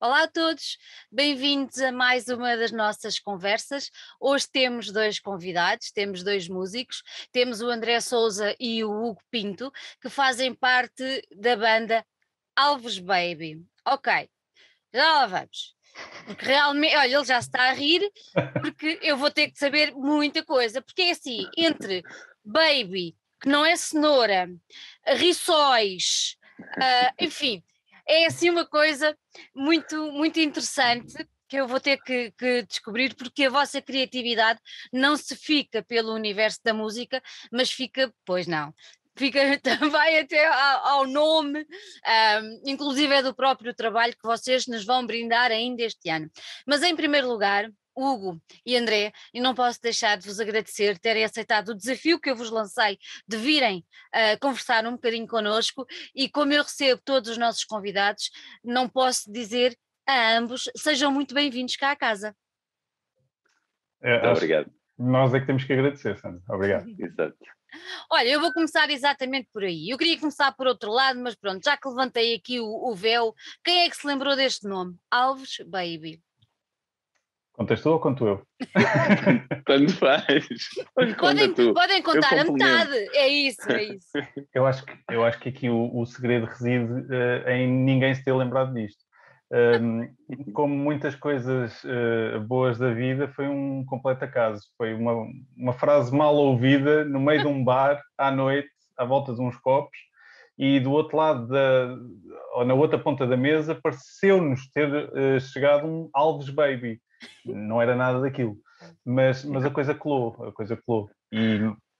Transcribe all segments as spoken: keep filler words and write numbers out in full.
Olá a todos, bem-vindos a mais uma das nossas conversas. Hoje temos dois convidados, temos dois músicos, temos o André Souza e o Hugo Pinto, que fazem parte da banda Alves Baby. Ok, já lá vamos. Porque realmente, olha, ele já se está a rir, porque eu vou ter que saber muita coisa, porque é assim, entre Baby, que não é cenoura, rissóis, ah, enfim, é assim uma coisa muito, muito interessante que eu vou ter que, que descobrir, porque a vossa criatividade não se fica pelo universo da música, mas fica, pois não, fica vai até ao, ao nome, um, inclusive é do próprio trabalho que vocês nos vão brindar ainda este ano. Mas em primeiro lugar, Hugo e André, e não posso deixar de vos agradecer terem aceitado o desafio que eu vos lancei de virem uh, conversar um bocadinho connosco, e como eu recebo todos os nossos convidados, não posso dizer a ambos, sejam muito bem-vindos cá à casa. É, Muito acho obrigado. que nós é que temos que agradecer, Sandra. Obrigado. Exato. Olha, eu vou começar exatamente por aí. Eu queria começar por outro lado, mas pronto, já que levantei aqui o, o véu, quem é que se lembrou deste nome? Alves Baby. Contas tu ou conto eu? Tanto faz. Olha, conta Podem, tu. podem contar a complemento. metade, é isso, é isso. Eu acho que, eu acho que aqui o, o segredo reside uh, em ninguém se ter lembrado disto. Um, como muitas coisas uh, boas da vida, foi um completo acaso. Foi uma, uma frase mal ouvida no meio de um bar, à noite, à volta de uns copos, e do outro lado, da, ou na outra ponta da mesa, pareceu-nos ter uh, chegado um Alves Baby. Não era nada daquilo. Mas, mas a coisa colou, a coisa colou. E,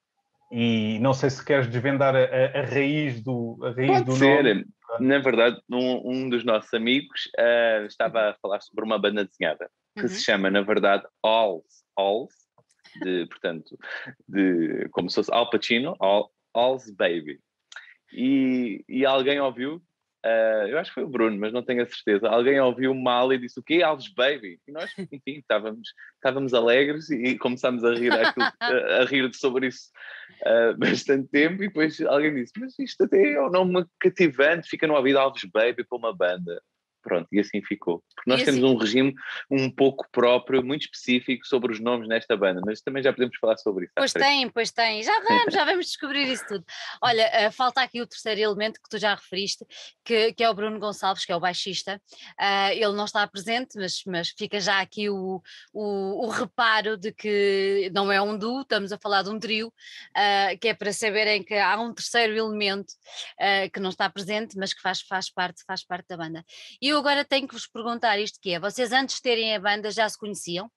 e não sei se queres desvendar a, a, a raiz do, a raiz Pode do ser. nome. Na verdade, um, um dos nossos amigos uh, estava a falar sobre uma banda desenhada que Uhum. se chama, na verdade, Alls, Alls, de, portanto, de, como se fosse Al Pacino, All, Alls Baby. E, e alguém ouviu, uh, eu acho que foi o Bruno, mas não tenho a certeza, alguém ouviu mal e disse: o quê? Alves Baby? E nós, enfim, estávamos, estávamos alegres e começámos a rir, àquilo, a, a rir sobre isso uh, bastante tempo, e depois alguém disse: mas isto até é um nome cativante, fica no ouvido Alves Baby para uma banda. Pronto, e assim ficou. Porque nós E temos assim- um regime um pouco próprio, muito específico sobre os nomes nesta banda, mas também já podemos falar sobre isso. à Pois frente. tem, pois tem. Já vamos, já vamos descobrir isso tudo. Olha, eh, falta aqui o terceiro elemento que tu já referiste, que, que é o Bruno Gonçalves, que é o baixista. Ah, ele não está presente, mas, mas fica já aqui o, o, o reparo de que não é um duo, estamos a falar de um trio, ah, que é para saberem que há um terceiro elemento ah, que não está presente, mas que faz, faz, parte, faz parte da banda. E eu agora tenho que vos perguntar isto, que é: vocês antes de terem a banda já se conheciam?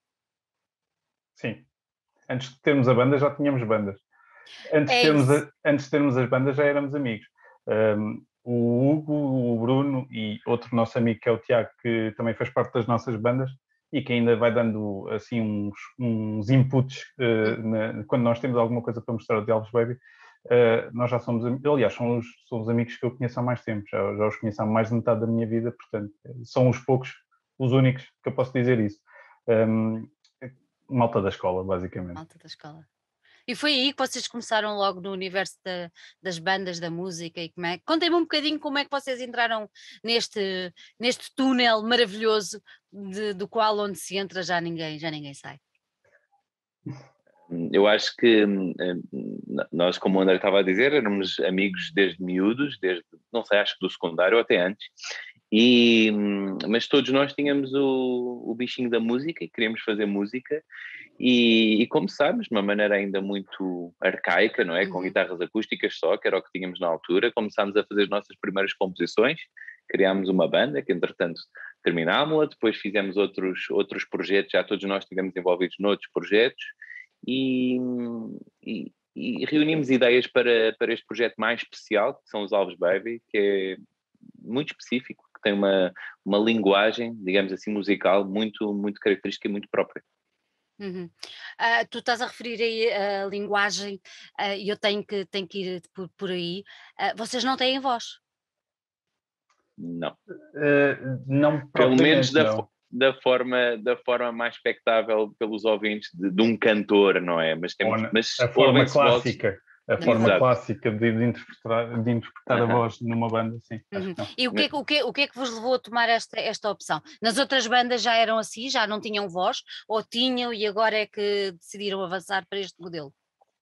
Sim. Antes de termos a banda, já tínhamos bandas. Antes, de É termos, isso. a, antes de termos as bandas, já éramos amigos. Um, o Hugo, o Bruno e outro nosso amigo, que é o Tiago, que também faz parte das nossas bandas e que ainda vai dando assim uns, uns inputs uh, na, quando nós temos alguma coisa para mostrar de Alves Baby. Uh, nós já somos, aliás, somos, somos amigos que eu conheço há mais tempo, já, já os conheço há mais de metade da minha vida, portanto, são os poucos, os únicos que eu posso dizer isso. Um, malta da escola, basicamente. Malta da escola. E foi aí que vocês começaram logo no universo da- das bandas, da música, e como é? Contem-me um bocadinho como é que vocês entraram neste, neste túnel maravilhoso de- do qual onde se entra já ninguém, já ninguém sai. Eu acho que hum, nós, como o André estava a dizer, éramos amigos desde miúdos, desde, não sei, acho que do secundário ou até antes, e, hum, mas todos nós tínhamos o, o bichinho da música e queríamos fazer música, e, e começámos de uma maneira ainda muito arcaica, não é? Com Uhum. guitarras acústicas só, que era o que tínhamos na altura. Começámos a fazer as nossas primeiras composições, criámos uma banda que entretanto terminámos-la, depois fizemos outros, outros projetos, já todos nós estivemos envolvidos noutros projetos, e, e, e reunimos ideias para, para este projeto mais especial, que são os Alves Baby, que é muito específico, que tem uma, uma linguagem, digamos assim, musical muito, muito característica e muito própria. Uhum. Ah, tu estás a referir aí a linguagem, ah, e eu tenho que, tenho que ir por, por aí. Ah, vocês não têm voz. Não. Uh, não Pelo menos propriamente, da, não. da, forma, da forma mais expectável pelos ouvintes de, de um cantor, não é? Mas, Ou temos, na, mas a forma ouvem-se vozes. clássica. a forma Exato. clássica de, de interpretar, de interpretar Uhum. a voz numa banda, sim. Uhum. Acho que não. E o que, é, que- o, que, é- o que é que vos levou a tomar esta, esta opção? Nas outras bandas já eram assim, já não tinham voz, ou tinham e agora é que decidiram avançar para este modelo?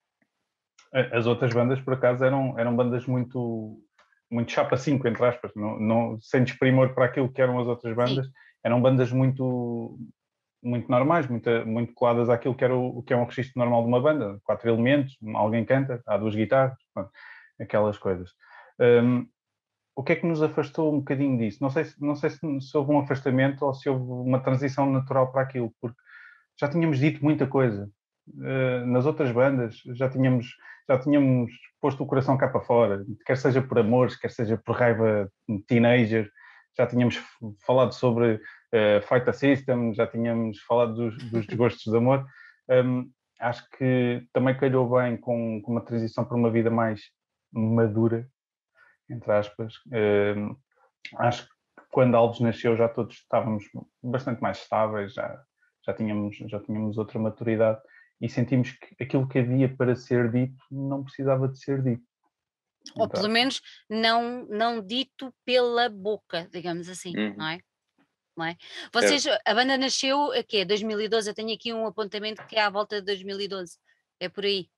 As outras bandas, por acaso, eram, eram bandas muito, muito chapa cinco, entre aspas, não, não, sem desprimor para aquilo que eram as outras bandas, Sim. eram bandas muito, muito normais, muito, muito coladas àquilo que, era o, que é um registro normal de uma banda, quatro elementos, alguém canta, há duas guitarras, pronto, aquelas coisas. Um, o que é que nos afastou um bocadinho disso? Não sei, se, não sei se, se houve um afastamento ou se houve uma transição natural para aquilo, porque já tínhamos dito muita coisa. Uh, nas outras bandas já tínhamos, já tínhamos posto o coração cá para fora, quer seja por amores, quer seja por raiva teenager, já tínhamos falado sobre uh, Fight a System, já tínhamos falado dos, dos desgostos de amor. Um, acho que também calhou bem com, com uma transição para uma vida mais madura, entre aspas. Um, acho que quando Alves nasceu já todos estávamos bastante mais estáveis, já, já, tínhamos, já tínhamos outra maturidade e sentimos que aquilo que havia para ser dito não precisava de ser dito. Ou pelo menos não, não dito pela boca, digamos assim, Uhum. não é? Não é? Vocês, a banda nasceu a quê? dois mil e doze, eu tenho aqui um apontamento que é à volta de dois mil e doze, é por aí.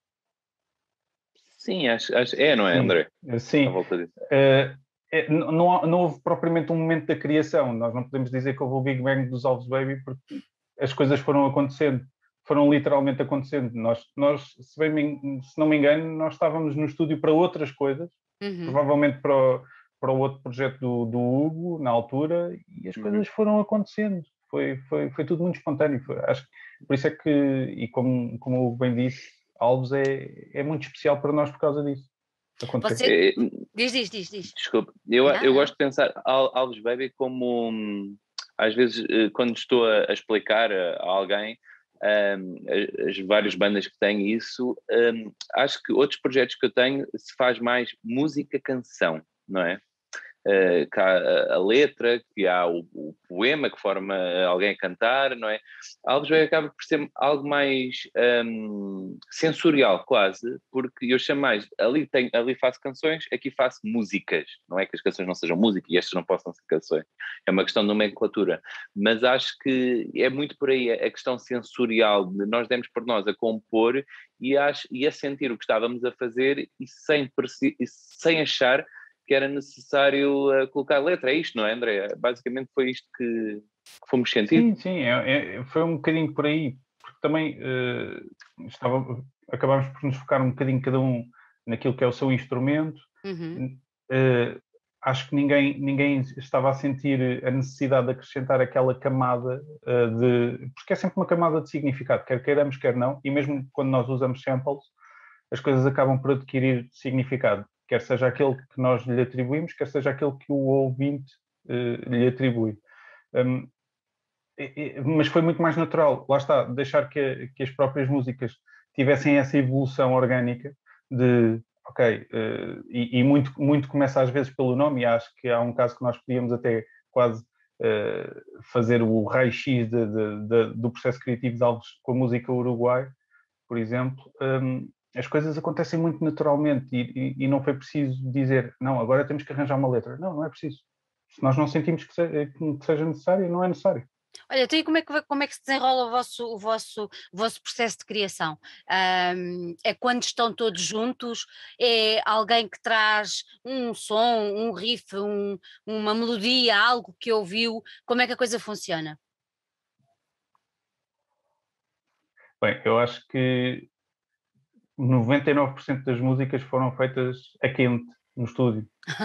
Sim, acho, acho, é, não é, Sim, André? sim. À volta disso. Uh, é, não, não houve propriamente um momento da criação, nós não podemos dizer que houve o Big Bang dos Alves Baby porque as coisas foram acontecendo, foram literalmente acontecendo. Nós, nós se, bem, se não me engano, nós estávamos no estúdio para outras coisas, uhum. provavelmente para o, para o outro projeto do, do Hugo, na altura, e as uhum. coisas foram acontecendo. Foi, foi, foi tudo muito espontâneo. Foi, acho que por isso é que, e como, como o Hugo bem disse, Alves é, é muito especial para nós por causa disso. Você... É, diz, diz, diz, diz. Desculpa, eu, eu gosto de pensar Alves Baby como, às vezes, quando estou a, a explicar a, a alguém um, as, as várias bandas que tenho isso, um, acho que outros projetos que eu tenho se faz mais música-canção, não é? Uh, que há a, a letra, que há o, o poema que forma alguém a cantar, não é? Alves Baby acaba por ser algo mais um, sensorial quase, porque eu chamo mais, ali, tenho, ali faço canções, aqui faço músicas, não é que as canções não sejam música e estas não possam ser canções, é uma questão de nomenclatura, mas acho que é muito por aí a questão sensorial, de nós demos por nós a compor e, acho, e a sentir o que estávamos a fazer e sem, e sem achar que era necessário uh, colocar letra, é isto, não é, André? Basicamente foi isto que, que fomos sentir. Sim, sim, é, é, foi um bocadinho por aí, porque também uh, estava, acabámos por nos focar um bocadinho cada um naquilo que é o seu instrumento. Uhum. Uh, acho que ninguém, ninguém estava a sentir a necessidade de acrescentar aquela camada uh, de... Porque é sempre uma camada de significado, quer queiramos, quer não, e mesmo quando nós usamos samples, as coisas acabam por adquirir significado, quer seja aquele que nós lhe atribuímos, quer seja aquele que o ouvinte uh, lhe atribui. Um, e, e, mas foi muito mais natural, lá está, deixar que, que as próprias músicas tivessem essa evolução orgânica de, ok, uh, e, e muito, muito começa às vezes pelo nome, e acho que há um caso que nós podíamos até quase uh, fazer o raio-x de, de, de, do processo criativo de Alves com a música Uruguai, por exemplo. Um, as coisas acontecem muito naturalmente e, e, e não foi preciso dizer, não, agora temos que arranjar uma letra. Não, não é preciso. Se nós não sentimos que, se, que seja necessário, não é necessário. Olha, então e como é que, como é que se desenrola o vosso, o vosso, o vosso processo de criação? Um, é quando estão todos juntos? É alguém que traz um som, um riff, um, uma melodia, algo que ouviu? Como é que a coisa funciona? Bem, eu acho que noventa e nove por cento das músicas foram feitas a quente, no estúdio.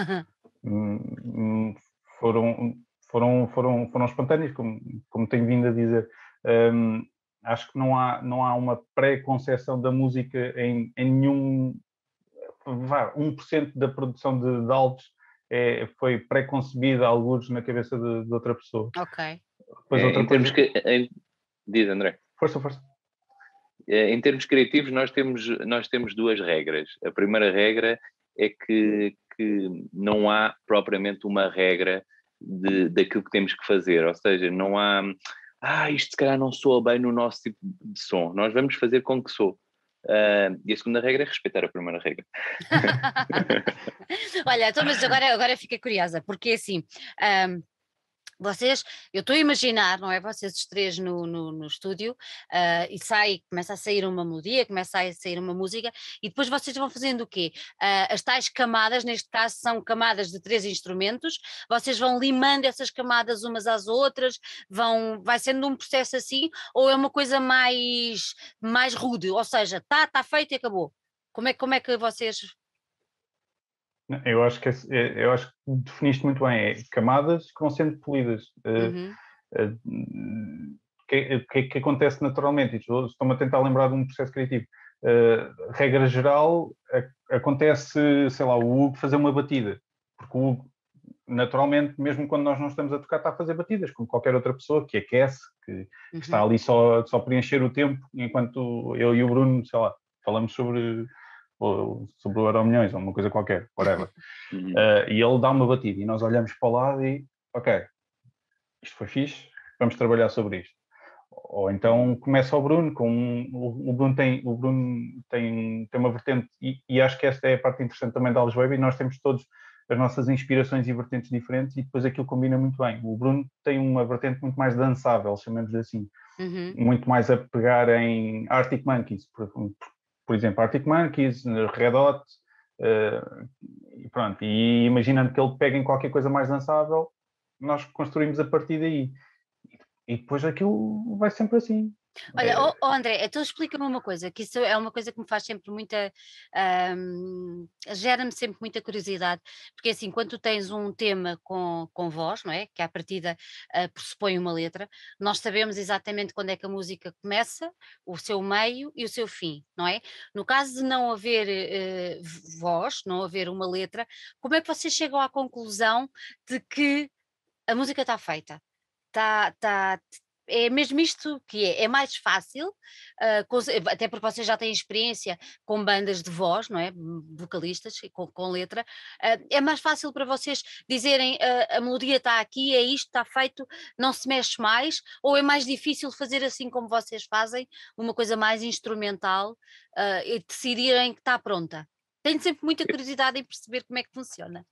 foram, foram, foram, foram espontâneas, como, como tenho vindo a dizer. Um, acho que não há, não há uma pré-conceção da música em, em nenhum... Vá, um por cento da produção de, de Alves é, foi pré-concebida, alguns na cabeça de, de outra pessoa. Ok. Depois é, outra em coisa... termos que... Em... Diz, André. Força, força. Em termos criativos, nós temos, nós temos duas regras. A primeira regra é que, que não há propriamente uma regra de, daquilo que temos que fazer, ou seja, não há, ah, isto se calhar não soa bem no nosso tipo de som, nós vamos fazer com que soe. Uh, e a segunda regra é respeitar a primeira regra. Olha, então, mas agora, agora fiquei curiosa, porque assim, um, vocês, eu estou a imaginar, não é? Vocês os três no, no, no estúdio, uh, e sai, começa a sair uma melodia, começa a sair uma música, e depois vocês vão fazendo o quê? Uh, as tais camadas, neste caso são camadas de três instrumentos, vocês vão limando essas camadas umas às outras, vão, vai sendo um processo assim, ou é uma coisa mais, mais rude, ou seja, está tá feito e acabou. Como é, como é que vocês... Eu acho que, eu acho que definiste muito bem, é camadas que vão sendo polidas. Uhum. O que, que, que acontece naturalmente? Estou-me a tentar lembrar de um processo criativo. Uh, regra geral, a, acontece, sei lá, o Hugo fazer uma batida, porque o Hugo, naturalmente, mesmo quando nós não estamos a tocar, está a fazer batidas, como qualquer outra pessoa que aquece, que, uhum. que está ali só, só para encher o tempo, enquanto eu e o Bruno, sei lá, falamos sobre... ou sobre o Euromilhões, ou uma coisa qualquer, whatever. Uhum. Uh, e ele dá uma batida e nós olhamos para o lado e, ok, isto foi fixe, vamos trabalhar sobre isto. Ou então começa o Bruno, com um, o, o Bruno, tem, o Bruno tem, tem uma vertente, e, e acho que esta é a parte interessante também da Alves Baby, nós temos todos as nossas inspirações e vertentes diferentes e depois aquilo combina muito bem. O Bruno tem uma vertente muito mais dançável, chamamos assim, uhum. muito mais a pegar em Arctic Monkeys, por, por exemplo, Arctic Monkeys, Red Hot, uh, e pronto, e imaginando que ele pega em qualquer coisa mais dançável, nós construímos a partir daí. E depois aquilo vai sempre assim. Olha, é... oh, oh André, então explica-me uma coisa, que isso é uma coisa que me faz sempre muita, um, gera-me sempre muita curiosidade, porque assim, quando tu tens um tema com, com voz, não é, que à partida uh, pressupõe uma letra, nós sabemos exatamente quando é que a música começa, o seu meio e o seu fim, não é? No caso de não haver uh, voz, não haver uma letra, como é que vocês chegam à conclusão de que a música está feita? Tá, tá, é mesmo isto que é, é mais fácil, uh, com, até porque vocês já têm experiência com bandas de voz, não é? Vocalistas, com, com letra, uh, é mais fácil para vocês dizerem uh, a melodia está aqui, é isto, está feito, não se mexe mais, ou é mais difícil fazer assim como vocês fazem, uma coisa mais instrumental uh, e decidirem que está pronta? Tenho sempre muita curiosidade em perceber como é que funciona.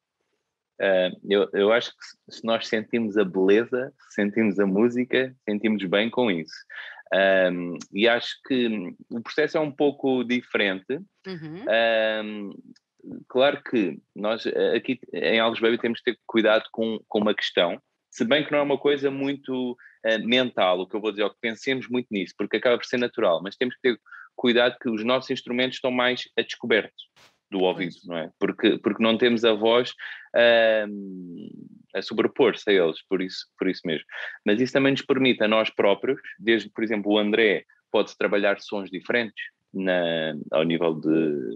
Uh, eu, eu acho que se nós sentimos a beleza, sentimos a música, sentimos bem com isso. Um, e acho que o processo é um pouco diferente. Uhum. Um, claro que nós aqui em Alves Baby temos que ter cuidado com, com uma questão, se bem que não é uma coisa muito uh, mental, o que eu vou dizer, é que pensemos muito nisso, porque acaba por ser natural, mas temos que ter cuidado que os nossos instrumentos estão mais a descoberto do ouvido, pois. Não é? Porque, porque não temos a voz uh, a sobrepor-se a eles, por isso, por isso mesmo. Mas isso também nos permite a nós próprios, desde, por exemplo, o André pode trabalhar sons diferentes na, ao nível de...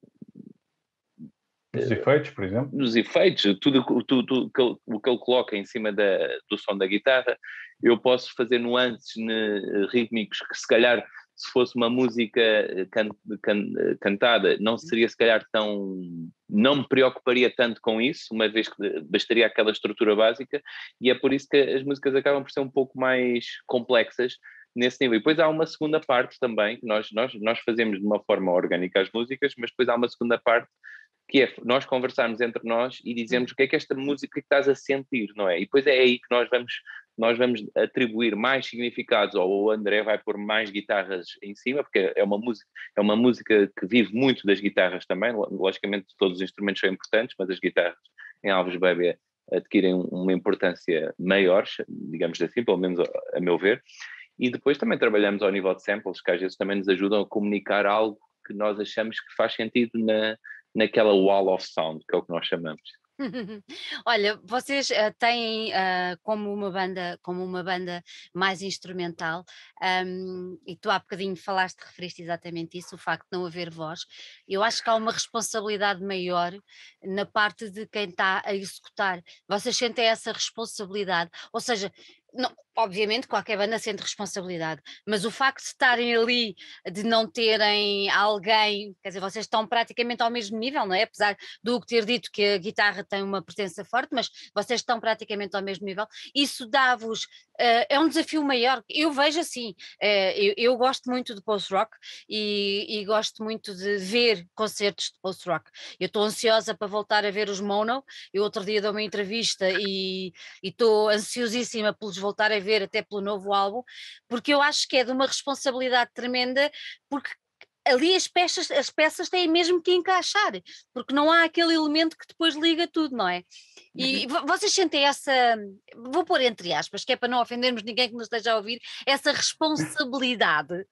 Dos efeitos, por exemplo? Dos efeitos, tudo, tudo, tudo que ele, o que ele coloca em cima da, do som da guitarra, eu posso fazer nuances ne, rítmicos que se calhar se fosse uma música can, can, cantada, não seria se calhar tão... não me preocuparia tanto com isso, uma vez que bastaria aquela estrutura básica, e é por isso que as músicas acabam por ser um pouco mais complexas nesse nível. E depois há uma segunda parte também, que nós, nós, nós fazemos de uma forma orgânica as músicas, mas depois há uma segunda parte que é nós conversarmos entre nós e dizermos o que é que esta música, o que é que estás a sentir, não é? E depois é aí que nós vamos, nós vamos atribuir mais significados, ou o André vai pôr mais guitarras em cima, porque é uma música, é uma música que vive muito das guitarras também, logicamente todos os instrumentos são importantes, mas as guitarras em Alves Baby adquirem uma importância maior, digamos assim, pelo menos a, a meu ver, e depois também trabalhamos ao nível de samples, que às vezes também nos ajudam a comunicar algo que nós achamos que faz sentido na naquela wall of sound, que é o que nós chamamos. Olha, vocês uh, têm uh, como uma banda, como uma banda mais instrumental, um, e tu há bocadinho falaste, referiste exatamente isso, o facto de não haver voz. Eu acho que há uma responsabilidade maior na parte de quem está a executar. Vocês sentem essa responsabilidade, ou seja, não, obviamente qualquer banda sente responsabilidade, mas o facto de estarem ali, de não terem alguém, quer dizer, vocês estão praticamente ao mesmo nível, não é? Apesar do Hugo ter dito que a guitarra tem uma presença forte, mas vocês estão praticamente ao mesmo nível, isso dá-vos, uh, é um desafio maior, eu vejo assim, uh, eu, eu gosto muito de post-rock e, e gosto muito de ver concertos de post-rock, eu estou ansiosa para voltar a ver os Mono, eu outro dia dou uma entrevista e estou ansiosíssima pelos voltar a ver até pelo novo álbum, porque eu acho que é de uma responsabilidade tremenda, porque ali as peças, as peças têm mesmo que encaixar, porque não há aquele elemento que depois liga tudo, não é? E Uhum. vocês sentem essa, vou pôr entre aspas, que é para não ofendermos ninguém que nos esteja a ouvir, essa responsabilidade.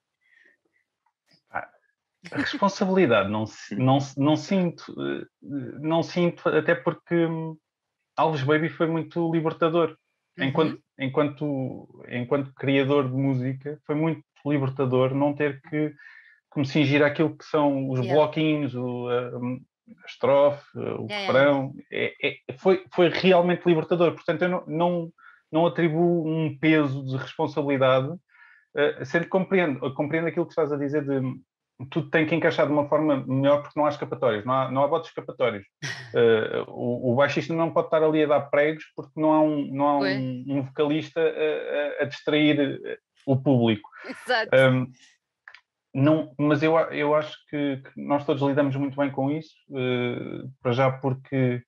A responsabilidade não, não, não sinto, não sinto, até porque Alves Baby foi muito libertador. Enquanto, uhum. enquanto, enquanto criador de música, foi muito libertador não ter que, que me cingir àquilo que são os yeah. bloquinhos, o, a, a estrofe, o yeah, refrão. Yeah. É, é, foi, foi realmente libertador. Portanto, eu não, não, não atribuo um peso de responsabilidade, uh, sendo que compreendo, compreendo aquilo que estás a dizer de tudo tem que encaixar de uma forma melhor porque não há escapatórios, não há, não há botes escapatórios. Uh, o, o baixista não pode estar ali a dar pregos porque não há um, não há um, um vocalista a, a, a distrair o público. Exato. Um, não, mas eu, eu acho que, que nós todos lidamos muito bem com isso, uh, para já porque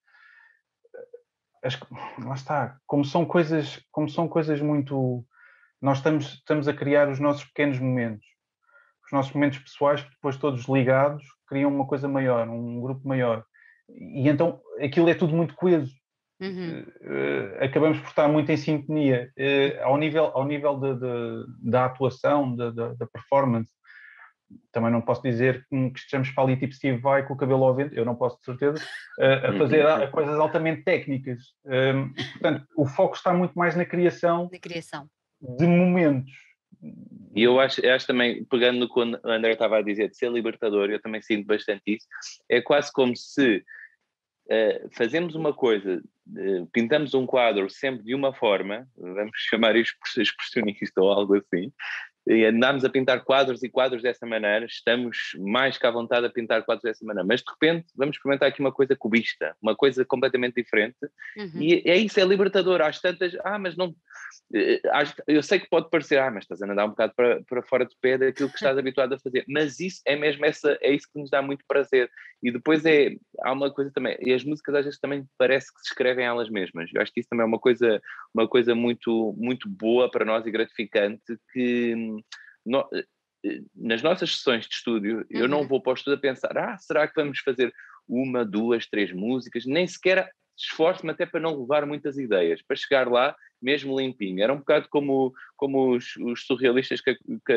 as, lá está, como são coisas, como são coisas muito... Nós estamos, estamos a criar os nossos pequenos momentos. Os nossos momentos pessoais, que depois todos ligados, criam uma coisa maior, um grupo maior. E então aquilo é tudo muito coeso. Uhum. Uh, acabamos por estar muito em sintonia. Uh, ao nível, ao nível de, de, da atuação, da, da performance, também não posso dizer que estejamos para ali tipo Steve Vai com o cabelo ao vento, eu não posso de certeza, uh, a fazer a, a coisas altamente técnicas. Uh, e, portanto, o foco está muito mais na criação, na criação. de momentos. E eu acho, eu acho também, pegando no que o André estava a dizer, de ser libertador, eu também sinto bastante isso, é quase como se uh, fazemos uma coisa, uh, pintamos um quadro sempre de uma forma, vamos chamar isto expressionista ou algo assim, e andámos a pintar quadros e quadros dessa maneira, estamos mais que à vontade a pintar quadros dessa maneira, mas de repente vamos experimentar aqui uma coisa cubista, uma coisa completamente diferente, uhum. E é isso, é libertador. Às tantas, ah, mas não... Eu sei que pode parecer, ah, mas estás a andar um bocado para, para fora de pé daquilo que estás habituado a fazer, mas isso é mesmo essa, é isso que nos dá muito prazer. E depois é, há uma coisa também, e as músicas às vezes também parece que se escrevem elas mesmas. Eu acho que isso também é uma coisa, uma coisa muito, muito boa para nós e gratificante, que no, nas nossas sessões de estúdio, uhum. eu não vou para o estúdio a pensar, ah, será que vamos fazer uma, duas, três músicas? Nem sequer esforço-me até para não levar muitas ideias, para chegar lá mesmo limpinho. Era um bocado como, como os, os surrealistas que,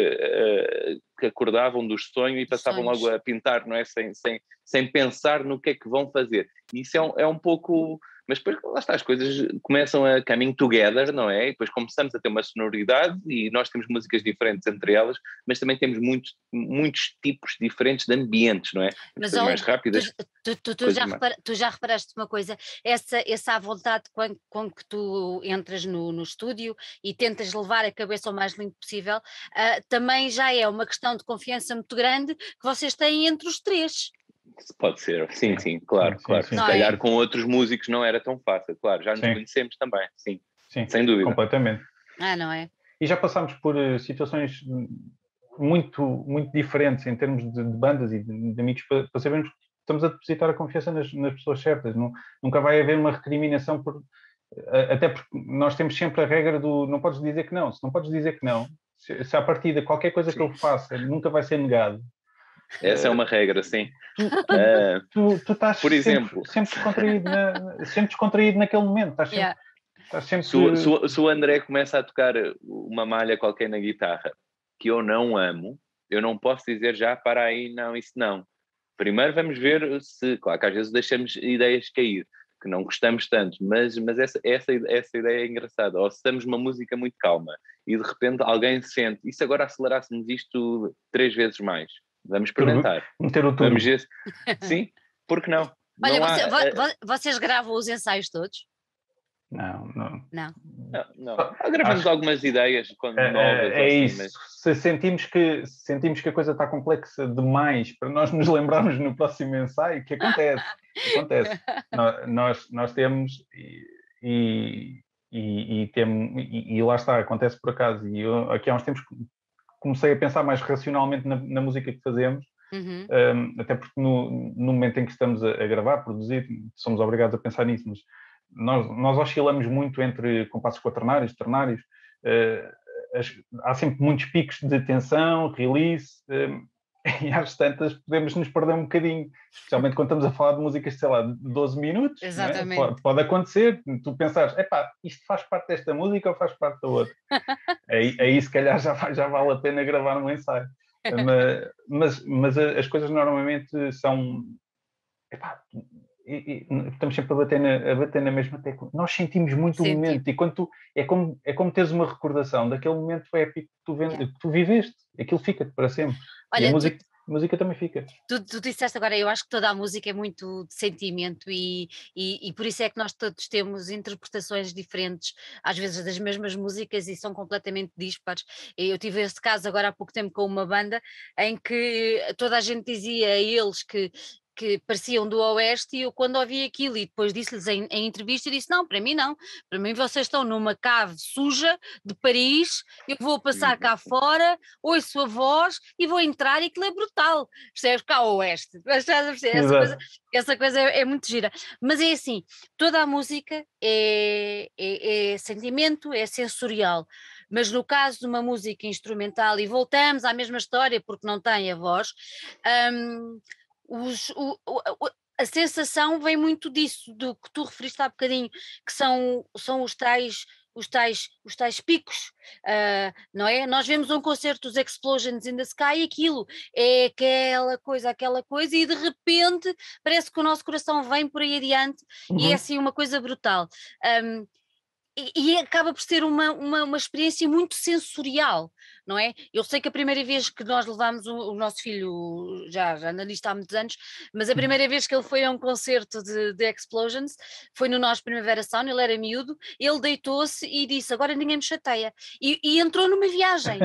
que, que acordavam dos sonhos e passavam Sonhos. logo a pintar, não é? Sem, sem, sem pensar no que é que vão fazer. E isso é um, é um pouco... Mas depois, lá está, as coisas começam a coming together, não é? E depois começamos a ter uma sonoridade e nós temos músicas diferentes entre elas, mas também temos muitos, muitos tipos diferentes de ambientes, não é? Mas coisas mais rápidas. Tu, tu, tu, já repara, tu já reparaste uma coisa, essa, essa à vontade com, com que tu entras no, no estúdio e tentas levar a cabeça o mais limpo possível, uh, também já é uma questão de confiança muito grande que vocês têm entre os três. Pode ser, sim, sim, claro, sim, claro. Sim, sim. Se calhar com outros músicos não era tão fácil, claro, já nos sim. conhecemos também, sim, sim, sem dúvida. Completamente. Ah, não é? E já passámos por uh, situações muito, muito diferentes em termos de, de bandas e de, de amigos para, para sabermos que estamos a depositar a confiança nas, nas pessoas certas. Não, nunca vai haver uma recriminação, por, uh, até porque nós temos sempre a regra do não podes dizer que não. Se não podes dizer que não, se, se à partida qualquer coisa que eu faça nunca vai ser negado. Essa é uma regra, sim. Tu, tu, uh, tu, tu estás por exemplo, sempre, sempre, descontraído na, sempre descontraído naquele momento. Estás sempre, yeah. estás sempre... Se, se, se o André começa a tocar uma malha qualquer na guitarra que eu não amo, eu não posso dizer já, para aí, não, isso não. Primeiro vamos ver se... Claro que às vezes deixamos ideias cair, que não gostamos tanto, mas, mas essa, essa, essa ideia é engraçada. Ou se estamos numa música muito calma e de repente alguém sente, e se agora acelerássemos isto três vezes mais? Vamos experimentar. Meter o turbo. Vamos ver. Sim, porque não? Olha, não você, há... vo, vocês gravam os ensaios todos? Não, não. Não. Não, não. Gravamos acho, algumas ideias quando é, novas. É assim, isso. Mas... Se sentimos que, sentimos que a coisa está complexa demais para nós nos lembrarmos no próximo ensaio, que acontece. acontece. nós, nós, nós temos e, e, e, e, temos, e, e lá está, acontece por acaso. E eu, aqui há uns tempos comecei a pensar mais racionalmente na, na música que fazemos. Uhum. Um, até porque no, no momento em que estamos a, a gravar, produzir, somos obrigados a pensar nisso, mas nós, nós oscilamos muito entre compassos quaternários, ternários, uh, as, há sempre muitos picos de tensão, release, um, e às tantas podemos nos perder um bocadinho, especialmente quando estamos a falar de músicas, sei lá, de doze minutos. Exatamente. Não é? pode, pode acontecer, tu pensares, epá, isto faz parte desta música ou faz parte da outra? aí, aí se calhar já, já vale a pena gravar um ensaio. mas, mas, mas as coisas normalmente são... Epá, e, e, estamos sempre a bater, na, a bater na mesma tecla. Nós sentimos muito Senti. o momento e quando tu, é, como, é como teres uma recordação daquele momento épico que tu, yeah. que tu viveste. Aquilo fica-te para sempre. Olha, e a música, tu, a música também fica. Tu, tu disseste agora, eu acho que toda a música é muito de sentimento e, e, e por isso é que nós todos temos interpretações diferentes, às vezes das mesmas músicas e são completamente dispares. Eu tive esse caso agora há pouco tempo com uma banda em que toda a gente dizia a eles que que pareciam do Oeste, e eu quando ouvi aquilo e depois disse-lhes em, em entrevista, disse, não, para mim não, para mim vocês estão numa cave suja de Paris, eu vou passar cá fora, ouço a voz e vou entrar e aquilo é brutal, percebes? Cá ao Oeste, essa coisa, essa coisa é, é muito gira, mas é assim, toda a música é, é, é sentimento, é sensorial, mas no caso de uma música instrumental, e voltamos à mesma história porque não tem a voz, hum, Os, o, o, a sensação vem muito disso, do que tu referiste há bocadinho, que são, são os tais, os tais, os tais picos, uh, não é? Nós vemos um concerto dos Explosions in the Sky e aquilo é aquela coisa, aquela coisa, e de repente parece que o nosso coração vem por aí adiante, uhum. E é assim uma coisa brutal. Um, E, e acaba por ser uma, uma, uma experiência muito sensorial, não é? Eu sei que a primeira vez que nós levámos o, o nosso filho, já, já anda nisto há muitos anos, mas a primeira vez que ele foi a um concerto de, de Explosions foi no Nós Primavera Sound, ele era miúdo, ele deitou-se e disse, agora ninguém me chateia, e, e entrou numa viagem.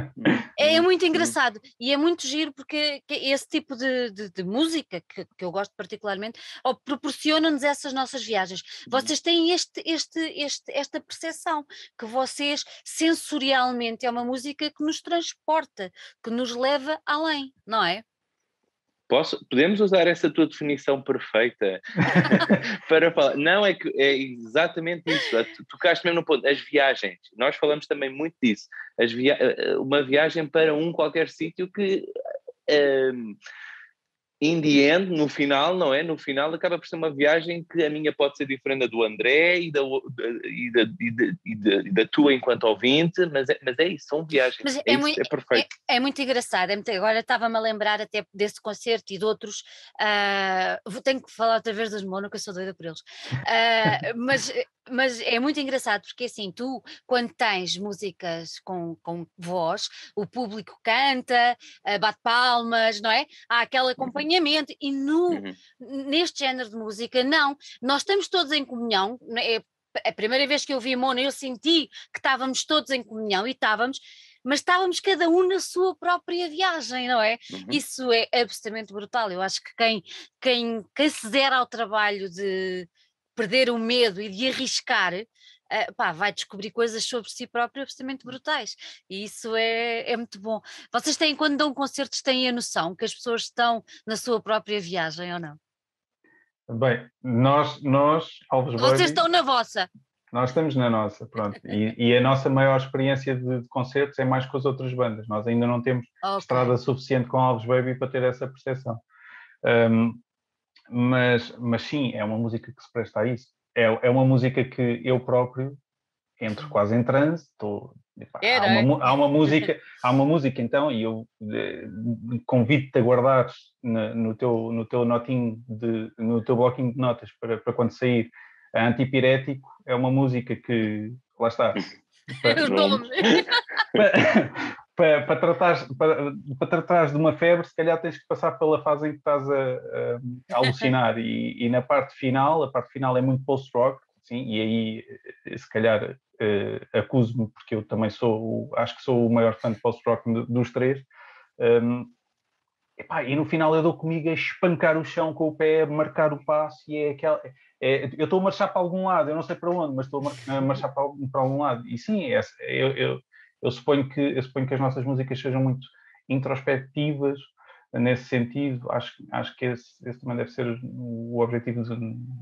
É muito engraçado e é muito giro porque esse tipo de, de, de música, que, que eu gosto particularmente, proporciona-nos essas nossas viagens. Vocês têm este, este, este, esta percepção que vocês sensorialmente é uma música que nos transporta, que nos leva além, não é? Posso, podemos usar essa tua definição perfeita para falar. Não, é que é exatamente isso. Tu tocaste mesmo no ponto. As viagens. Nós falamos também muito disso. As via uma viagem para um qualquer sítio que, um, in the end, no final, não é? No final acaba por ser uma viagem que a minha pode ser diferente da do André e da, e da, e da, e da, e da tua enquanto ouvinte, mas é, mas é isso, são viagens. Mas é, é, isso, muito, é perfeito. É, é muito engraçado. É muito, agora estava-me a lembrar até desse concerto e de outros. Uh, tenho que falar outra vez dos Mono, que eu sou doida por eles. Uh, mas, mas é muito engraçado porque assim, tu, quando tens músicas com, com voz, o público canta, uh, bate palmas, não é? Há aquele acompanhamento. E no, uhum. neste género de música, não, nós estamos todos em comunhão, é a primeira vez que eu vi Mono, eu senti que estávamos todos em comunhão, e estávamos, mas estávamos cada um na sua própria viagem, não é? Uhum. Isso é absolutamente brutal. Eu acho que quem, quem, quem se der ao trabalho de perder o medo e de arriscar, Uh, pá, vai descobrir coisas sobre si próprio absolutamente brutais, e isso é, é muito bom. Vocês têm, quando dão concertos, têm a noção que as pessoas estão na sua própria viagem ou não? Bem, nós, nós Alves Vocês Baby, estão na vossa. Nós estamos na nossa, pronto, e, e a nossa maior experiência de, de concertos é mais com as outras bandas. Nós ainda não temos okay. estrada suficiente com Alves Baby para ter essa percepção. Um, mas, mas sim, é uma música que se presta a isso. É, é uma música que eu próprio entro quase em transe. Tô, epá, há, uma, há uma música, há uma música então, e eu convido-te a guardar no, no, teu, no teu notinho, de, no teu bloquinho de notas para, para quando sair. A Antipirético é uma música que, lá está, para, para, para, para, tratares, para, para tratares de uma febre, se calhar tens que passar pela fase em que estás a, a, a alucinar, e, e na parte final, a parte final é muito post-rock, sim, e aí se calhar uh, acuso-me, porque eu também sou, o, acho que sou o maior fã de post-rock dos três, um, epá, e no final eu dou comigo a espancar o chão com o pé, a marcar o passo, e é aquela... É, eu estou a marchar para algum lado, eu não sei para onde, mas estou a marchar para, para algum lado. E sim, é, eu, eu, eu, suponho que, eu suponho que as nossas músicas sejam muito introspectivas nesse sentido. Acho, acho que esse, esse também deve ser o objetivo de,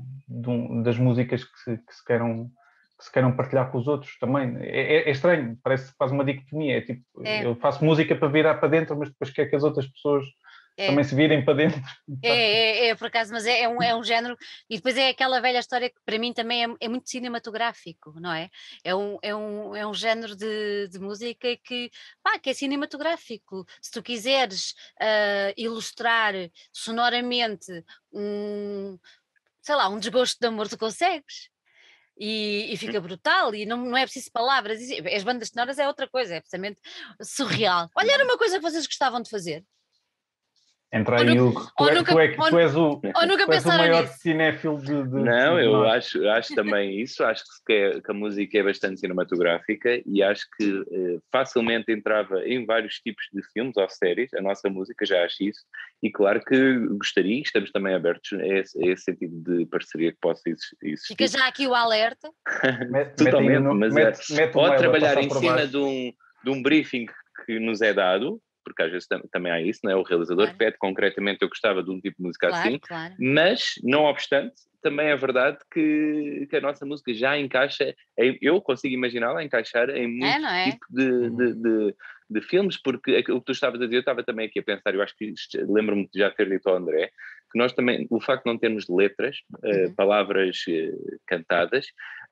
de, das músicas que se, que, se queiram, que se queiram partilhar com os outros também. É, é, é estranho, parece quase uma dicotomia. É tipo, é. Eu faço música para virar para dentro, mas depois quer que as outras pessoas é. também se virem para dentro. É, é, é, por acaso, mas é, é, um, é um género, e depois é aquela velha história que para mim também é, é muito cinematográfico, não é? É um, é um, é um género de, de música que, pá, que é cinematográfico. Se tu quiseres uh, ilustrar sonoramente um, sei lá, um desgosto de amor, tu consegues. E, e fica brutal, e não, não é preciso palavras. As bandas sonoras é outra coisa, é absolutamente surreal. Olha, era uma coisa que vocês gostavam de fazer. Entra aí, o tu, é, tu, é, tu és o, ou nunca tu és o maior nisso. cinéfilo de, de Não, de eu nós. acho, acho também isso, acho que, é, que a música é bastante cinematográfica e acho que eh, facilmente entrava em vários tipos de filmes ou séries, a nossa música, já acho isso, e claro que gostaria, estamos também abertos a esse, a esse sentido de parceria que possa existir. Fica já aqui o alerta. Totalmente, no, mas mete, é, mete pode trabalhar em cima baixo. de um, de um briefing que nos é dado, porque às vezes também há isso, não é? O realizador claro. Pede concretamente, eu gostava de um tipo de música claro, assim, claro. Mas, não obstante, também é verdade que, que a nossa música já encaixa, em, eu consigo imaginá-la encaixar em muito é, é? tipo de, de, de, de filmes, porque aquilo que tu estavas a dizer, eu estava também aqui a pensar, eu acho que lembro-me de já ter dito ao André, que nós também, o facto de não termos letras, uhum. uh, palavras uh, cantadas,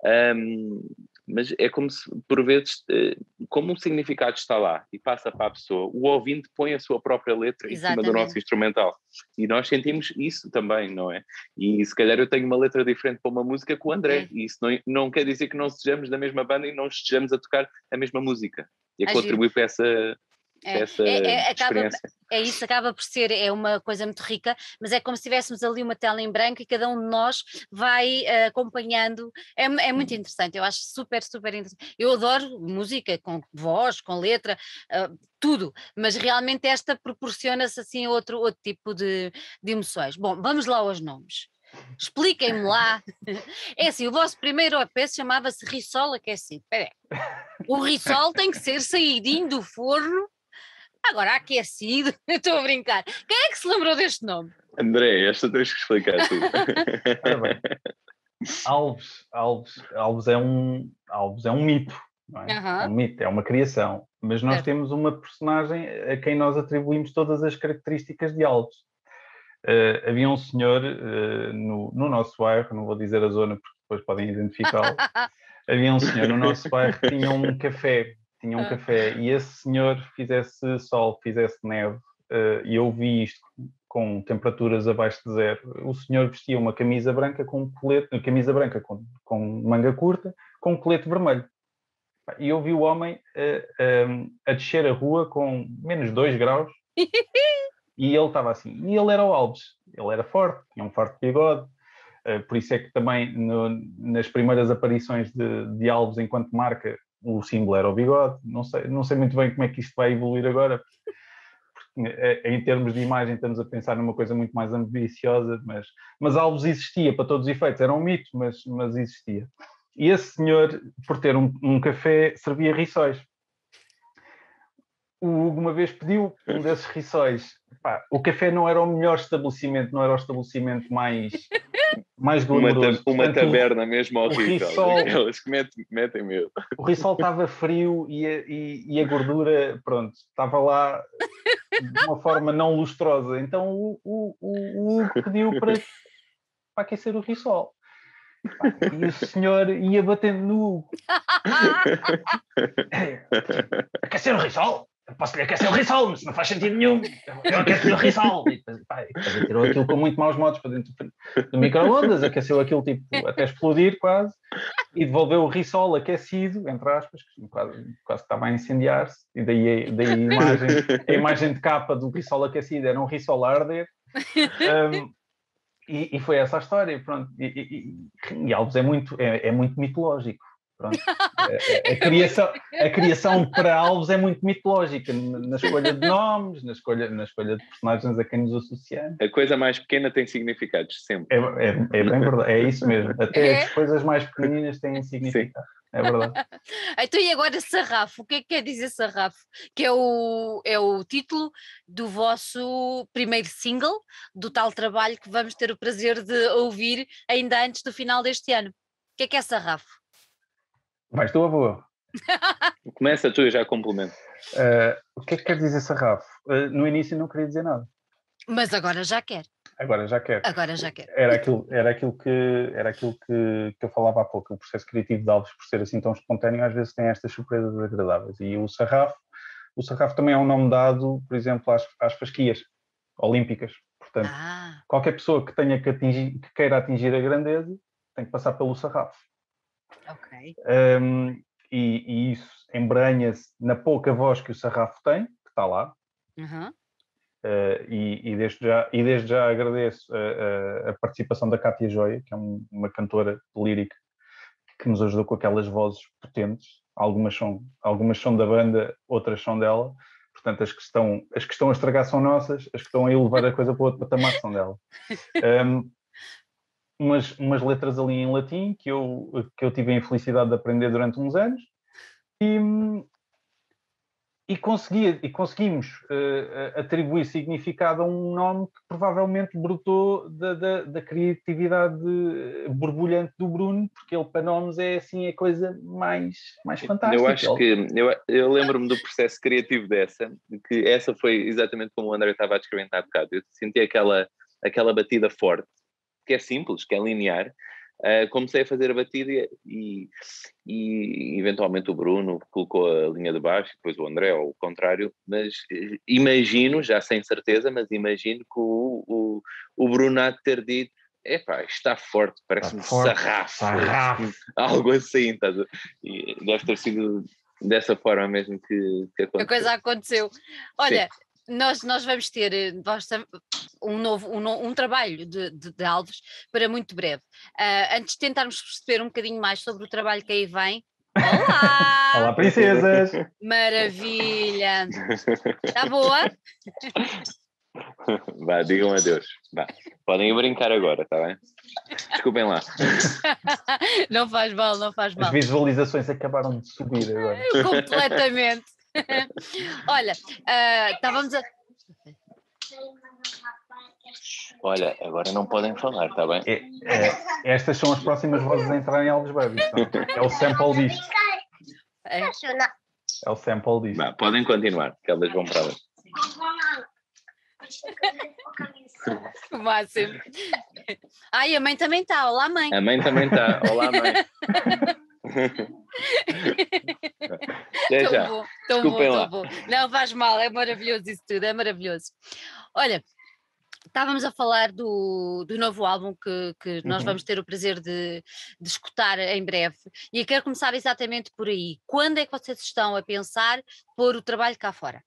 um, mas é como se, por vezes, uh, como o significado está lá e passa para a pessoa, o ouvinte põe a sua própria letra Exatamente. Em cima do nosso instrumental. E nós sentimos isso também, não é? E se calhar eu tenho uma letra diferente para uma música com o André, é. E isso não, não quer dizer que não sejamos da mesma banda e não estejamos a tocar a mesma música. E a contribuir para essa... É, essa é, é, acaba, experiência. É isso, acaba por ser é uma coisa muito rica, mas é como se tivéssemos ali uma tela em branco e cada um de nós vai uh, acompanhando, é, é muito interessante, eu acho super, super interessante. Eu adoro música com voz, com letra, uh, tudo, mas realmente esta proporciona-se assim outro, outro tipo de, de emoções. Bom, vamos lá aos nomes. Expliquem-me lá. É assim, o vosso primeiro E P chamava-se Rissol Aquecido. Espera aí. O Rissol tem que ser saídinho do forno. Agora, aquecido, eu estou a brincar. Quem é que se lembrou deste nome? André, esta tens que explicar tudo. Ora bem, Alves, Alves, Alves, é um, Alves é um mito, não é? Uhum. É um mito, é uma criação. Mas nós é. temos uma personagem a quem nós atribuímos todas as características de Alves. Uh, havia um senhor uh, no, no nosso bairro, não vou dizer a zona porque depois podem identificá-lo. Havia um senhor no nosso bairro que tinha um café. Tinha um café e esse senhor fizesse sol, fizesse neve, uh, e eu vi isto com temperaturas abaixo de zero. O senhor vestia uma camisa branca com um colete, camisa branca com, com manga curta, com um colete vermelho. E eu vi o homem uh, um, a descer a rua com menos dois graus e ele estava assim. E ele era o Alves. Ele era forte, tinha um forte bigode. Uh, por isso é que também no, nas primeiras aparições de, de Alves enquanto marca, o símbolo era o bigode. Não sei, não sei muito bem como é que isto vai evoluir agora, porque em termos de imagem estamos a pensar numa coisa muito mais ambiciosa, mas, mas Alves existia para todos os efeitos, era um mito, mas, mas existia. E esse senhor, por ter um, um café, servia rissóis. O Hugo uma vez pediu um desses rissóis. Pá, o café não era o melhor estabelecimento, não era o estabelecimento mais... mais glamouroso. Uma, uma taberna mesmo o horrível. Rissol, aquelas que metem, metem medo. O Rissol estava frio e a, e, e a gordura, pronto, estava lá de uma forma não lustrosa. Então o, o, o Hugo pediu para, para aquecer o Rissol. E o senhor ia batendo no Hugo. Aquecer o Rissol? Eu posso-lhe aquecer o Rissol, mas não faz sentido nenhum. Eu aqueço-lhe o Rissol. E depois, pá, depois tirou aquilo com muito maus modos para dentro do micro-ondas, aqueceu aquilo tipo até explodir quase, e devolveu o Rissol aquecido, entre aspas, que quase, quase estava a incendiar-se, e daí, daí a, imagem, a imagem de capa do Rissol aquecido era um Rissol a arder. Um, e, e foi essa a história, pronto. E, e, e Alves é muito, é, é muito mitológico. Pronto. A, a, criação, a criação para Alves é muito mitológica, na escolha de nomes, na escolha, na escolha de personagens a quem nos associamos. A coisa mais pequena tem significados, sempre. É, é, é bem verdade, é isso mesmo. Até É? as coisas mais pequeninas têm significado. Sim. É verdade. Então, e agora Sarrafo? O que é que quer dizer Sarrafo? Que é o, é o título do vosso primeiro single, do tal trabalho que vamos ter o prazer de ouvir ainda antes do final deste ano. O que é que é Sarrafo? Vais tu ou vou? Começa tu, eu já complemento. Uh, o que é que quer dizer Sarrafo? Uh, no início não queria dizer nada. Mas agora já quer. Agora já quero. Agora já quero. Era aquilo, era aquilo, que, era aquilo que, que eu falava há pouco. O processo criativo de Alves, por ser assim tão espontâneo, às vezes tem estas surpresas agradáveis. E o Sarrafo, o Sarrafo também é um nome dado, por exemplo, às, às fasquias olímpicas. Portanto, ah. qualquer pessoa que, tenha que, atingir, que queira atingir a grandeza tem que passar pelo Sarrafo. Ok. Um, e, e isso embranha-se na pouca voz que o Sarrafo tem, que está lá. Uhum. Uh, e, e, desde já, e desde já agradeço a, a, a participação da Cátia Joia, que é um, uma cantora lírica que nos ajudou com aquelas vozes potentes. Algumas são, algumas são da banda, outras são dela. Portanto, as que, estão, as que estão a estragar são nossas, as que estão a elevar a coisa para outro patamar são dela. Um, umas, umas letras ali em latim que eu, que eu tive a infelicidade de aprender durante uns anos. E, E, conseguia, e conseguimos uh, atribuir significado a um nome que provavelmente brotou da, da, da criatividade borbulhante do Bruno, porque ele para nomes é assim a coisa mais, mais fantástica. Eu acho que, eu, eu lembro-me do processo criativo dessa, que essa foi exatamente como o André estava a descrever há bocado. Eu senti aquela, aquela batida forte, que é simples, que é linear. Uh, comecei a fazer a batida e, e eventualmente o Bruno colocou a linha de baixo, depois o André, ou o contrário, mas imagino, já sem certeza, mas imagino que o, o, o Bruno há de ter dito: epá, está forte, parece um sarrafo, sarrafo. Algo assim, estás a... E deve ter sido dessa forma mesmo que, que aconteceu. A coisa aconteceu. Olha, nós, nós vamos ter um novo um, um trabalho de, de, de Alves para muito breve. Uh, antes de tentarmos perceber um bocadinho mais sobre o trabalho que aí vem. Olá! Olá, princesas! Maravilha! Está boa? Vá, digam adeus. Vá. Podem ir brincar agora, está bem? Desculpem lá. Não faz mal, não faz mal. As visualizações acabaram de subir agora. Completamente. Olha, uh, estávamos a... Olha, agora não podem falar, está bem? É, é, estas são as próximas vozes a entrar em Alves Baby. É o sample disto. É, é o sample disto. Bah, podem continuar, que elas vão para lá. O máximo. Ai, a mãe também está. Olá, mãe. A mãe também está. Olá, mãe. Até tão já. bom, tão Desculpem bom, lá. tão bom. Não faz mal, é maravilhoso isso tudo, é maravilhoso. Olha, estávamos a falar do, do novo álbum que, que nós Uhum. vamos ter o prazer de, de escutar em breve. E eu quero começar exatamente por aí. Quando é que vocês estão a pensar pôr o trabalho cá fora?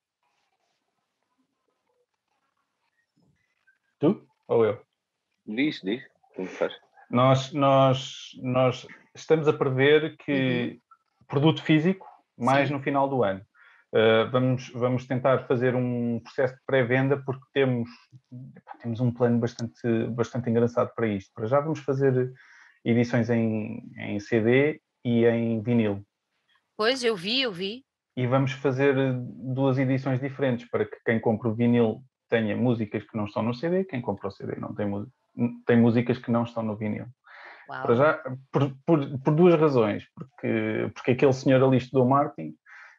Tu ou eu? Diz, diz. Como faz? Nós, nós, nós estamos a prever que Uhum. produto físico mais Sim. no final do ano. Uh, vamos, vamos tentar fazer um processo de pré-venda porque temos, temos um plano bastante, bastante engraçado para isto. Para já vamos fazer edições em, em C D e em vinil. Pois, eu vi, eu vi. E vamos fazer duas edições diferentes para que quem compra o vinil tenha músicas que não estão no C D, quem compra o C D não tem, tem músicas que não estão no vinil. Uau. Para já, por, por, por duas razões. Porque, porque aquele senhor ali estudou marketing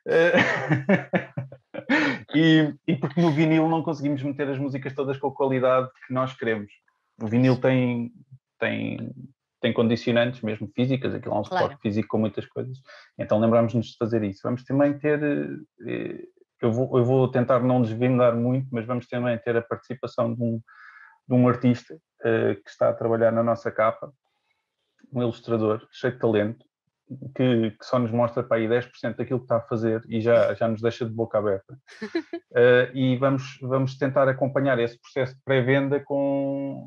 e, e porque no vinil não conseguimos meter as músicas todas com a qualidade que nós queremos. O vinil tem, tem, tem condicionantes mesmo físicas, aquilo é um Claro. suporte físico com muitas coisas. Então lembrámos-nos de fazer isso. Vamos também ter... Eu vou, eu vou tentar não desvendar muito, mas vamos também ter a participação de um, de um artista uh, que está a trabalhar na nossa capa, um ilustrador cheio de talento, que, que só nos mostra para aí dez por cento daquilo que está a fazer e já, já nos deixa de boca aberta. Uh, e vamos, vamos tentar acompanhar esse processo de pré-venda com,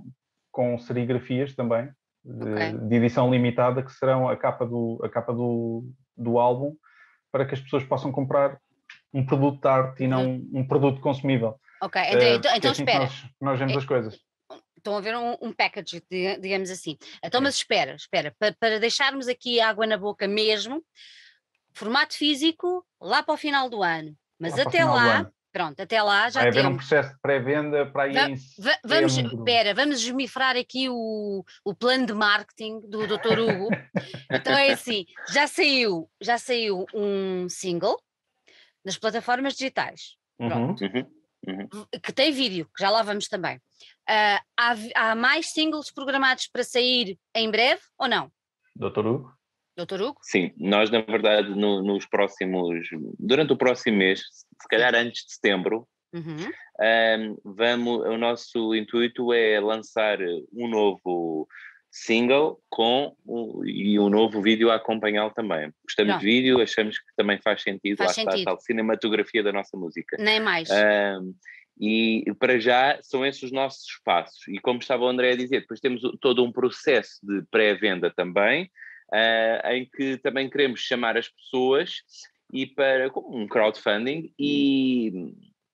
com serigrafias também, de, Ok. de edição limitada, que serão a capa, do, a capa do, do álbum, para que as pessoas possam comprar um produto de arte e não um produto consumível. Ok, André, Uh, então, porque então é assim que espera. nós, nós vemos É- as coisas. Estão a ver um, um package, di- digamos assim. Então, Sim. mas espera, espera, para, para deixarmos aqui água na boca mesmo, formato físico lá para o final do ano. Mas Lá para o até final do lá, ano. pronto, até lá já Vai haver um temos. processo de pré-venda para aí Va- em va- vamos, setembro. espera, vamos esmifrar aqui o, o plano de marketing do doutor Hugo. Então é assim, já saiu, já saiu um single nas plataformas digitais. Uhum. Pronto. Uhum, uhum. Que tem vídeo, que já lá vamos também. Ah, há, vi- há mais singles programados para sair em breve ou não? doutor Hugo? doutor Hugo? Sim, nós na verdade no- nos próximos, durante o próximo mês, se calhar antes de setembro, Uhum. um, vamos, o nosso intuito é lançar um novo single com um, e um novo vídeo a acompanhá-lo também. Gostamos Pronto. de vídeo, achamos que também faz sentido, Faz lá está a sentido. tal cinematografia da nossa música. Nem mais. Um, e para já são esses os nossos passos. E como estava o André a dizer, depois temos o- todo um processo de pré-venda também, uh, em que também queremos chamar as pessoas e para como um crowdfunding e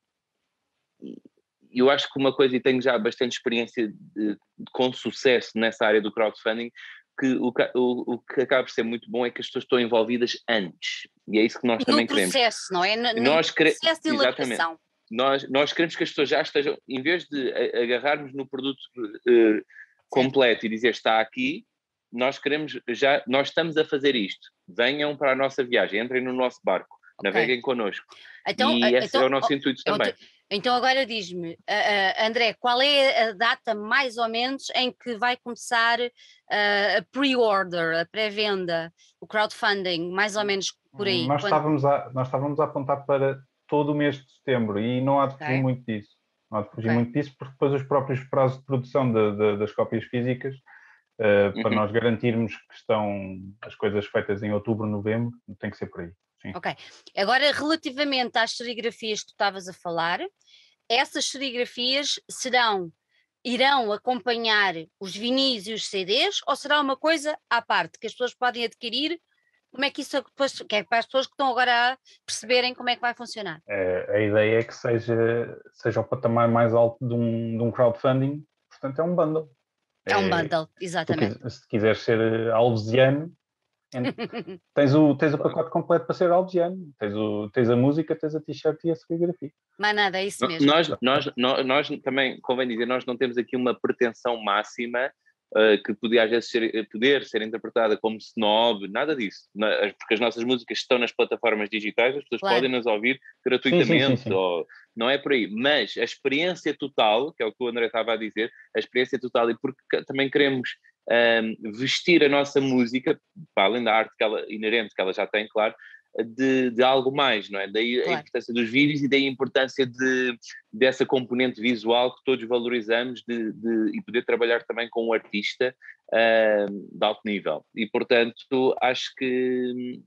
eu acho que uma coisa, e tenho já bastante experiência de, com sucesso nessa área do crowdfunding, que o, o, o que acaba por ser muito bom é que as pessoas estão envolvidas antes, e é isso que nós no também queremos. processo, não é? No, no nós quere... processo de Exatamente. elaboração. Nós, nós queremos que as pessoas já estejam, em vez de agarrarmos no produto uh, completo e dizer está aqui, nós queremos já, nós estamos a fazer isto, venham para a nossa viagem, entrem no nosso barco, Okay. naveguem connosco. Então, e esse então, é o nosso oh, intuito é também. Te... Então agora diz-me, uh, uh, André, qual é a data mais ou menos em que vai começar uh, a pre-order, a pré-venda, o crowdfunding, mais ou menos por aí? Nós, Quando... estávamos a, nós estávamos a apontar para todo o mês de setembro e não há de fugir okay. muito disso. Não há de fugir okay. muito disso porque depois os próprios prazos de produção de, de, das cópias físicas, uh, uhum. para nós garantirmos que estão as coisas feitas em outubro, novembro, tem que ser por aí. Sim. Ok. Agora, relativamente às serigrafias que tu estavas a falar, essas serigrafias serão, irão acompanhar os vinis e os C Ds ou será uma coisa à parte que as pessoas podem adquirir? Como é que isso depois, que é para as pessoas que estão agora a perceberem como é que vai funcionar? É, a ideia é que seja, seja o patamar mais alto de um, de um crowdfunding, portanto é um bundle. É, é um bundle, exatamente. Tu, se quiseres ser alvesiano, tens, o, tens o pacote completo para ser alvesiano, tens, o, tens a música, tens a t-shirt e a serigrafia. Mas nada, é isso mesmo. Nós, nós, nós, nós também, convém dizer, nós não temos aqui uma pretensão máxima uh, que podia às vezes ser, poder ser interpretada como snob, nada disso, porque as nossas músicas estão nas plataformas digitais, as pessoas claro. podem nos ouvir gratuitamente, sim, sim, sim, sim. Ou, não é por aí, mas a experiência total, que é o que o André estava a dizer, a experiência total, e porque também queremos um, vestir a nossa música, para além da arte que ela, inerente que ela já tem, claro, De, de algo mais, não é? Daí claro. A importância dos vídeos e daí a importância de, dessa componente visual que todos valorizamos de, de, e poder trabalhar também com um artista uh, de alto nível. E, portanto, acho que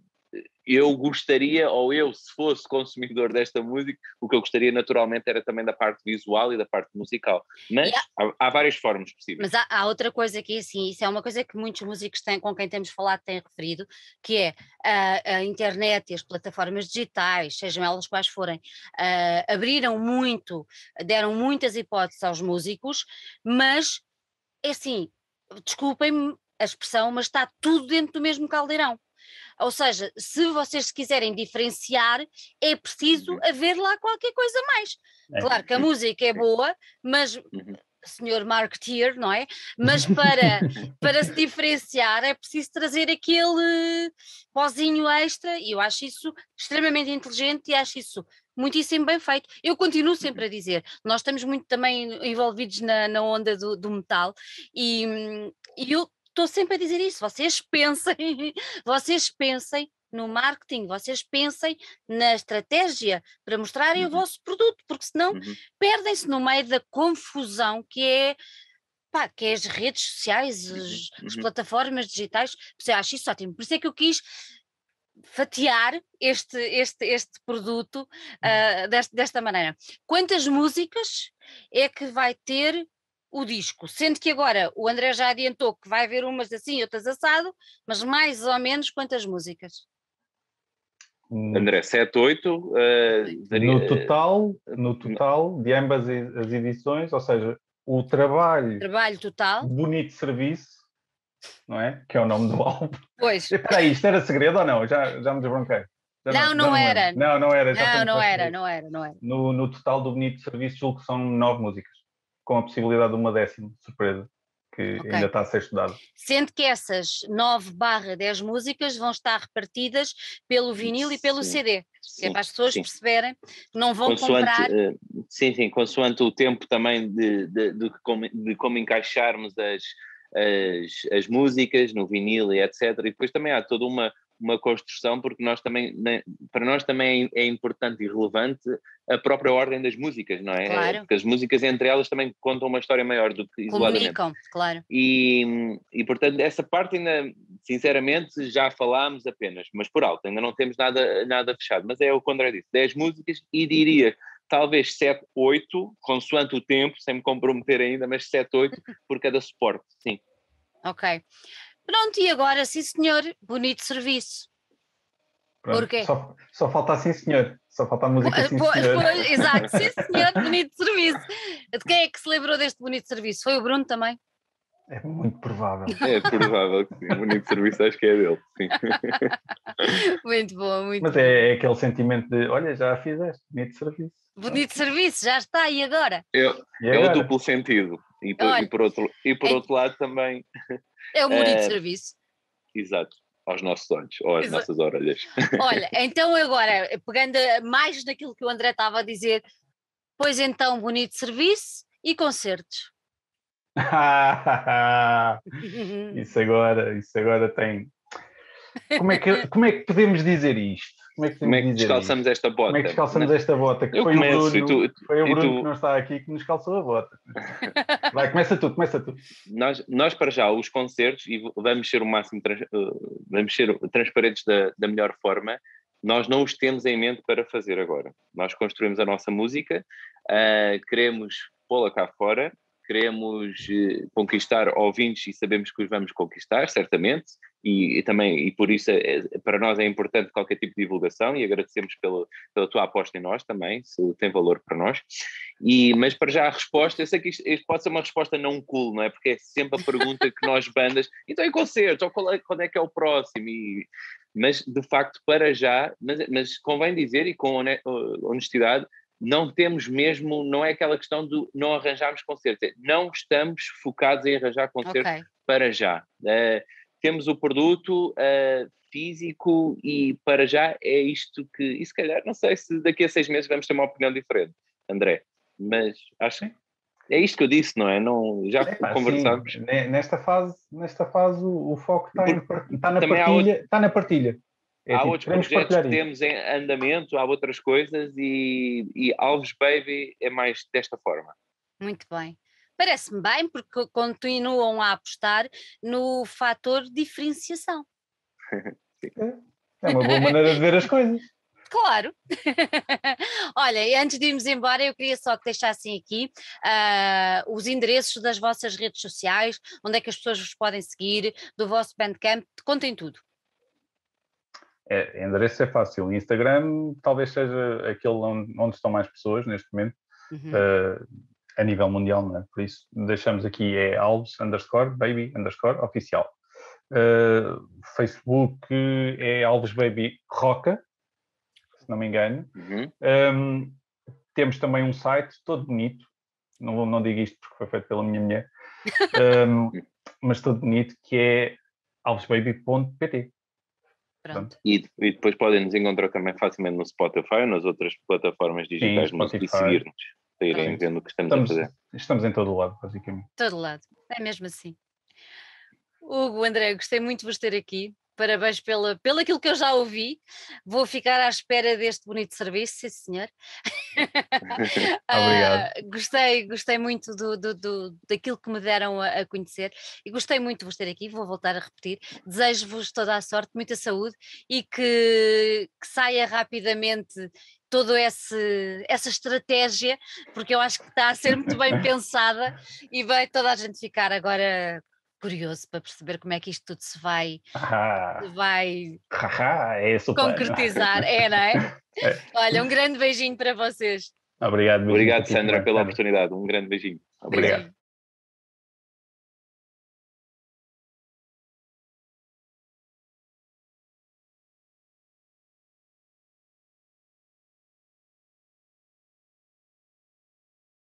eu gostaria, ou eu, se fosse consumidor desta música, o que eu gostaria naturalmente era também da parte visual e da parte musical. Mas há, há, há várias formas possíveis. Mas há, há outra coisa que, assim, isso é uma coisa que muitos músicos têm, com quem temos falado têm referido, que é a, a internet e as plataformas digitais, sejam elas quais forem, uh, abriram muito, deram muitas hipóteses aos músicos, mas, é assim, desculpem-me a expressão, mas está tudo dentro do mesmo caldeirão. Ou seja, se vocês se quiserem diferenciar, é preciso uhum. haver lá qualquer coisa mais. É. Claro que a música é boa, mas, uhum. senhor marketeer, não é? Mas para, para se diferenciar é preciso trazer aquele pozinho extra, e eu acho isso extremamente inteligente e acho isso muitíssimo bem feito. Eu continuo sempre a dizer, nós estamos muito também envolvidos na, na onda do, do metal, e, e eu estou sempre a dizer isso, vocês pensem, vocês pensem no marketing, vocês pensem na estratégia para mostrarem uhum. o vosso produto, porque senão uhum. perdem-se no meio da confusão que é, pá, que é as redes sociais, as, uhum. as plataformas digitais. Eu acho isso ótimo, por isso é que eu quis fatiar este, este, este produto uh, deste, desta maneira. Quantas músicas é que vai ter o disco, sendo que agora o André já adiantou que vai haver umas assim, outras assado, mas mais ou menos quantas músicas? André, sete, oito. Uh, no total, no total de ambas as edições, ou seja, o trabalho, trabalho total, Bonito Serviço, não é? Que é o nome do álbum. Pois. Espera aí, isto era segredo ou não? Já, já me desbronquei. Já não, não, não, era. não, não era. Já não, não era, não era, não era. No, no total do Bonito Serviço, julgo que são nove músicas, com a possibilidade de uma décima, surpresa, que okay. ainda está a ser estudada. Sendo que essas nove barra dez músicas vão estar repartidas pelo vinil sim, e pelo C D, sim, que é para as pessoas sim. perceberem que não vão consoante, comprar... Uh, sim, sim, consoante o tempo também de, de, de, como, de como encaixarmos as, as, as músicas no vinil e etcétera. E depois também há toda uma, uma construção, porque nós também, para nós também é importante e relevante a própria ordem das músicas, não é? Claro. Porque as músicas entre elas também contam uma história maior do que isoladamente. Comunicam, claro. E, e portanto essa parte ainda, sinceramente, já falámos apenas, mas por alto, ainda não temos nada, nada fechado, mas é o que o André disse, dez músicas e diria talvez sete, oito, consoante o tempo, sem me comprometer ainda, mas sete, oito por cada suporte, sim. Ok. Pronto, e agora, sim senhor, bonito serviço. Pronto, Porquê? Só, só falta sim senhor, só falta a música sim pois, senhor. Pois, exato, sim senhor, bonito serviço. De quem é que se lembrou deste bonito serviço? Foi o Bruno também? É muito provável. É provável que sim, o bonito serviço acho que é dele, sim. Muito bom, muito Mas bom. é, é aquele sentimento de, olha, já fizeste, bonito serviço. Bonito serviço, já está, e agora? É, e é agora? o duplo sentido. E por, Olha, e por, outro, e por é, outro lado também... É o bonito é, serviço. Exato, aos nossos olhos, ou às Exato. nossas orelhas. Olha, então agora, pegando mais naquilo que o André estava a dizer, pois então, bonito serviço e concertos. isso agora, isso agora tem... Como é, que, como é que podemos dizer isto? Como é que, como é que descalçamos isto? esta bota? Como é que descalçamos Mas, esta bota? Que eu foi começo, o Bruno, tu, foi o Bruno tu... que não está aqui que nos calçou a bota. Vai, começa tu, começa tu. Nós, nós para já, os concertos, e vamos ser o máximo, trans, vamos ser transparentes da, da melhor forma, nós não os temos em mente para fazer agora. Nós construímos a nossa música, uh, queremos pô-la cá fora, queremos uh, conquistar ouvintes e sabemos que os vamos conquistar, certamente, e, e também, e por isso é, para nós é importante qualquer tipo de divulgação e agradecemos pela, pela tua aposta em nós também, se tem valor para nós. E, mas para já a resposta, eu sei que isto, isto pode ser uma resposta não cool, não é? Porque é sempre a pergunta que nós bandas, então em concertos, ou qual é, quando é que é o próximo? E, mas de facto para já, mas, mas convém dizer e com honestidade, não temos mesmo, não é aquela questão de não arranjarmos concertos, não estamos focados em arranjar concertos okay. para já. Uh, temos o produto uh, físico e para já é isto que, e se calhar, não sei se daqui a seis meses vamos ter uma opinião diferente, André, mas acho que é isto que eu disse, não é? Não, já é, pá, conversamos. Sim, nesta fase, nesta fase o, o foco está, em, está, na Também partilha, outro, está na partilha. É há tipo, outros projetos que temos em andamento, há outras coisas e, e Alves Baby é mais desta forma. Muito bem. Parece-me bem porque continuam a apostar no fator diferenciação. é, é uma boa maneira de ver as coisas. Claro. Olha, e antes de irmos embora, eu queria só que deixassem aqui uh, os endereços das vossas redes sociais, onde é que as pessoas vos podem seguir, do vosso Bandcamp, contem tudo. É, endereço é fácil. Instagram talvez seja aquele onde, onde estão mais pessoas neste momento, uhum. uh, a nível mundial, não é? Por isso deixamos aqui é Alves underscore baby underscore oficial. Uh, Facebook é Alves Baby Roca, se não me engano. Uhum. Um, temos também um site todo bonito, não, não digo isto porque foi feito pela minha mulher, um, mas todo bonito, que é alvesbaby ponto pt. Pronto. E, e depois podem nos encontrar também facilmente no Spotify, nas outras plataformas digitais. Sim, e seguir-nos, para irem Pronto. vendo o que estamos, estamos a fazer. Estamos em todo o lado, basicamente. Todo lado, é mesmo assim. Hugo, André, gostei muito de vos ter aqui. Parabéns pela, pelo aquilo que eu já ouvi. Vou ficar à espera deste bonito serviço, sim senhor. Obrigado. Uh, gostei, gostei muito do, do, do, daquilo que me deram a, a conhecer e gostei muito de vos ter aqui, vou voltar a repetir. Desejo-vos toda a sorte, muita saúde e que, que saia rapidamente toda essa estratégia, porque eu acho que está a ser muito bem pensada e vai toda a gente ficar agora curioso para perceber como é que isto tudo se vai, Ah, se vai haha, é esse o plano. concretizar. É, não é? É. Olha, um grande beijinho para vocês. Obrigado, beijinho Obrigado, para ti Sandra, também, pela Sandra. oportunidade. Um grande beijinho. Obrigado. Beijinho.